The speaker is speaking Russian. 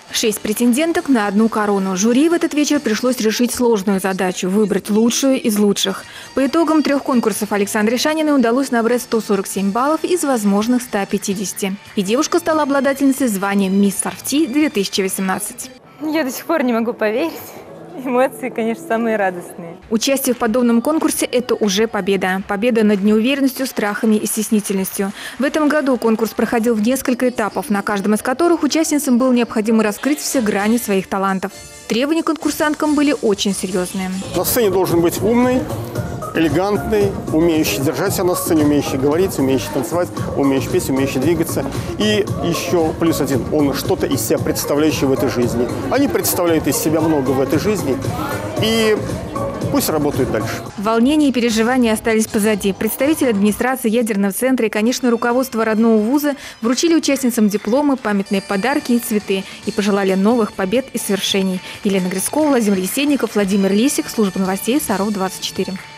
6 претенденток на одну корону. Жюри в этот вечер пришлось решить сложную задачу – выбрать лучшую из лучших. По итогам 3 конкурсов Александре Шаниной удалось набрать 147 баллов из возможных 150. И девушка стала обладательницей звания «Мисс Сарфти-2018». Я до сих пор не могу поверить. Эмоции, конечно, самые радостные. Участие в подобном конкурсе – это уже победа. Победа над неуверенностью, страхами и стеснительностью. В этом году конкурс проходил в несколько этапов, на каждом из которых участницам было необходимо раскрыть все грани своих талантов. Требования к конкурсанткам были очень серьезные. На сцене должен быть умный, элегантный, умеющий держать себя на сцене, умеющий говорить, умеющий танцевать, умеющий петь, умеющий двигаться. И еще плюс один – он что-то из себя представляющий в этой жизни. Они представляют из себя много в этой жизни. И пусть работают дальше. Волнения и переживания остались позади. Представители администрации ядерного центра и, конечно, руководство родного вуза вручили участницам дипломы, памятные подарки и цветы и пожелали новых побед и свершений. Елена Грицкова, Владимир Есенников, Владимир Лисик, служба новостей Саров 24.